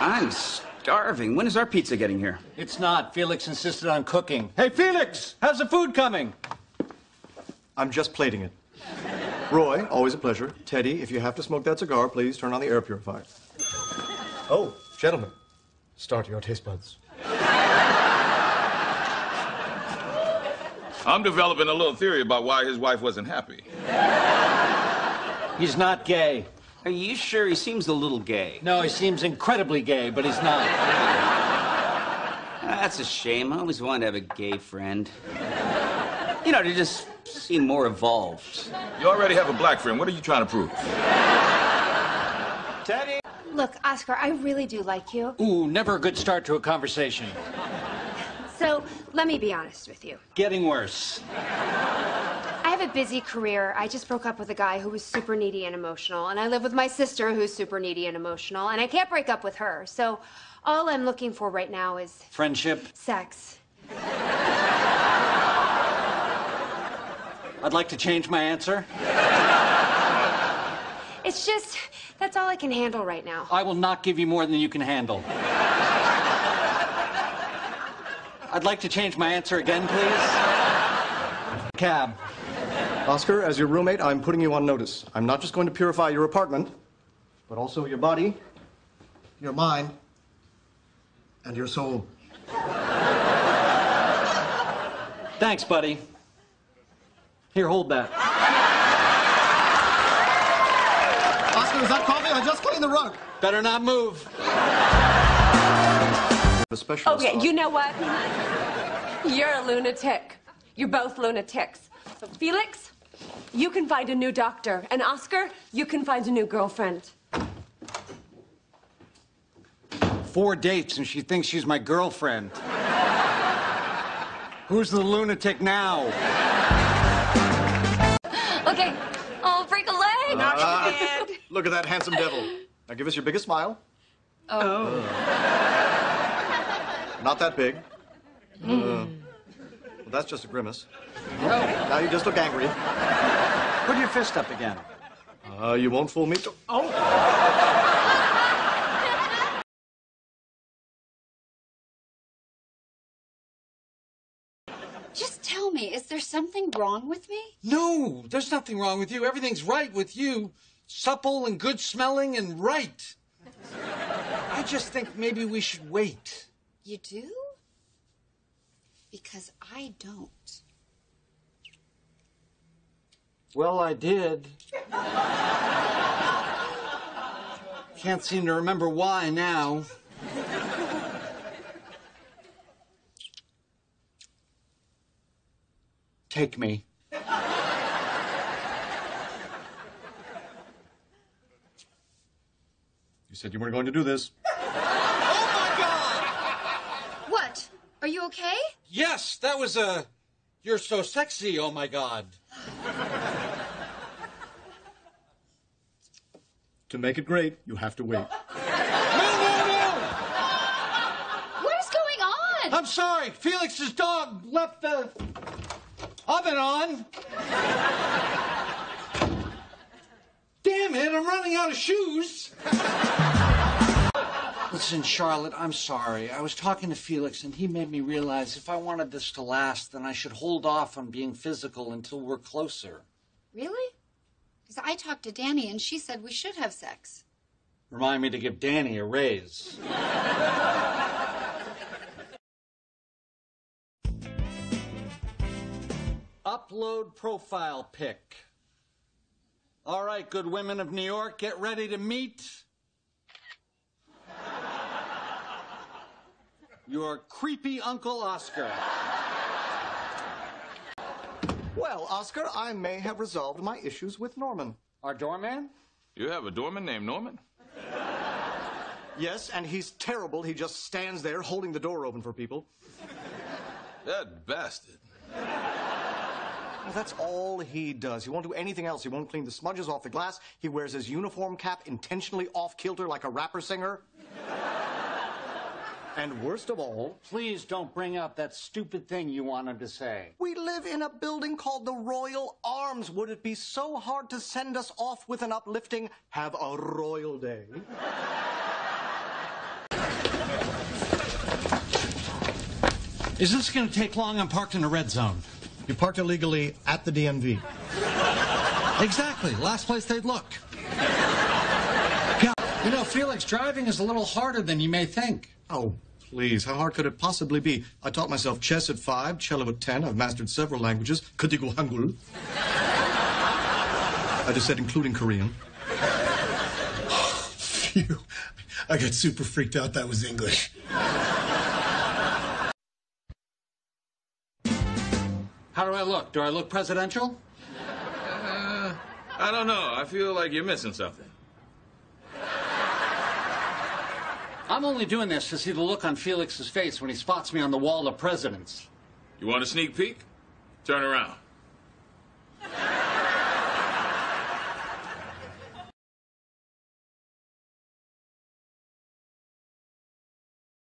I'm starving. When is our pizza getting here? It's not. Felix insisted on cooking. Hey, Felix! How's the food coming? I'm just plating it. Roy, always a pleasure. Teddy, if you have to smoke that cigar, please turn on the air purifier. Oh, gentlemen, start your taste buds. I'm developing a little theory about why his wife wasn't happy. He's not gay. Are you sure? He seems a little gay. No, he seems incredibly gay, but he's not. That's a shame. I always wanted to have a gay friend. You know, to just seem more evolved. You already have a black friend. What are you trying to prove? Teddy! Look, Oscar, I really do like you. Ooh, never a good start to a conversation. So, let me be honest with you. Getting worse. I have a busy career. I just broke up with a guy who was super needy and emotional, and I live with my sister who's super needy and emotional, and I can't break up with her. So, all I'm looking for right now is... Friendship? Sex. I'd like to change my answer. It's just, that's all I can handle right now. I will not give you more than you can handle. I'd like to change my answer again, please. Cab. Oscar, as your roommate, I'm putting you on notice. I'm not just going to purify your apartment, but also your body, your mind, and your soul. Thanks, buddy. Here, hold that. Oscar, is that coffee? I just cleaned the rug. Better not move. Okay, you know what? You're a lunatic. You're both lunatics. So Felix, you can find a new doctor. And Oscar, you can find a new girlfriend. 4 dates and she thinks she's my girlfriend. Who's the lunatic now? Okay, I'll break a leg. Look at that handsome devil. Now give us your biggest smile. Oh. Not that big. Well, that's just a grimace. Now you just look angry. Put your fist up again. You won't fool me. Just tell me, is there something wrong with me? No, there's nothing wrong with you. Everything's right with you. Supple and good smelling and right. I just think maybe we should wait. You do? Because I don't. Well, I did. Can't seem to remember why now. Take me. You said you weren't going to do this. What? Are you okay? Yes, that was a... You're so sexy, oh my God. To make it great, you have to wait. No! What is going on? I'm sorry. Felix's dog left the oven on. Damn it, I'm running out of shoes. Listen, Charlotte, I'm sorry. I was talking to Felix, and he made me realize if I wanted this to last, then I should hold off on being physical until we're closer. Really? Because I talked to Danny, and she said we should have sex. Remind me to give Danny a raise. Upload profile pic. All right, good women of New York, get ready to meet your creepy Uncle Oscar. Well, Oscar, I may have resolved my issues with Norman. Our doorman? You have a doorman named Norman? Yes, and he's terrible. He just stands there holding the door open for people. That bastard. Well, that's all he does. He won't do anything else. He won't clean the smudges off the glass. He wears his uniform cap intentionally off-kilter like a rapper singer. And worst of all... Please don't bring up that stupid thing you wanted to say. We live in a building called the Royal Arms. Would it be so hard to send us off with an uplifting, have a royal day? Is this going to take long? I'm parked in a red zone. You parked illegally at the DMV. Exactly. Last place they'd look. You know, Felix, driving is a little harder than you may think. Oh, please. How hard could it possibly be? I taught myself chess at 5, cello at 10. I've mastered several languages. Kutigo Hangul. I just said including Korean. Phew. I got super freaked out that was English. How do I look? Do I look presidential? I don't know. I feel like you're missing something. I'm only doing this to see the look on Felix's face when he spots me on the wall of presidents. You want a sneak peek? Turn around.